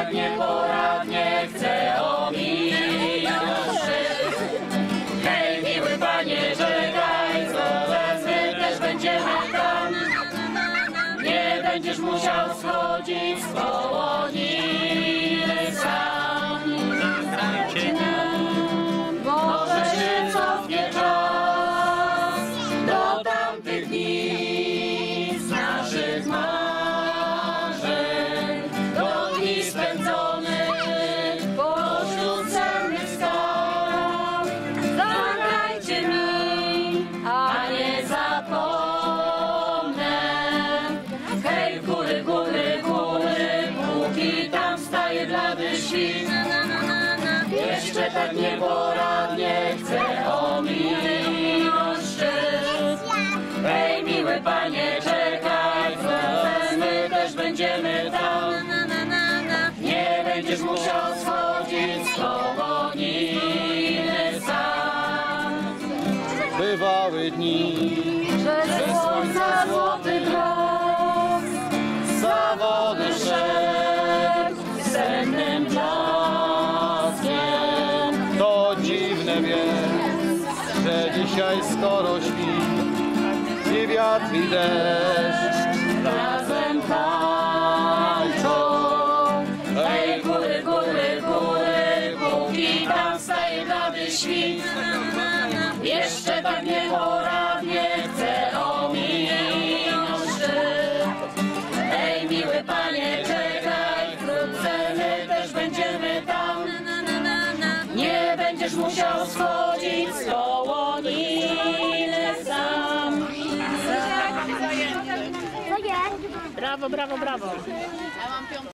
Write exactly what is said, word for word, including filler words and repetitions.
tak nieporadnie chcę ominąć szczyt. Hej, miły Panie, czekaj, zaraz my też będziemy tam. Nie będziesz musiał schodzić z Wołoniny sam. Może się cofnie czas do tamtych dni z naszych marzeń, do dni spędzonych pośród cennych skał. Zagrajcie mi, a nie zapomnę. Hej, góry, góry, góry, póki tam staje blady świt. Jeszcze tak nieporadnie chcę ominąć szczyt. Hej, miły Panie, czekaj, zaraz my też będziemy tam. Nie będziesz musiał schodzić z Wołoniny sam. Bywały dni, Że słońca złoty brak, zawody szedł sennym blaskiem. to dziwne więc, że dzisiaj skoro śpi i wiatr i deszcz. Razem tańczą. Hej, góry, góry, góry, póki tam staje blady świt. Jeszcze tak nieporadnie chcę ominąć szczyt. Hej, miły Panie, czekaj, wkrótce my też będziemy tam. Nie będziesz musiał schodzić z Wołoniny sam. Brawo, brawo, brawo.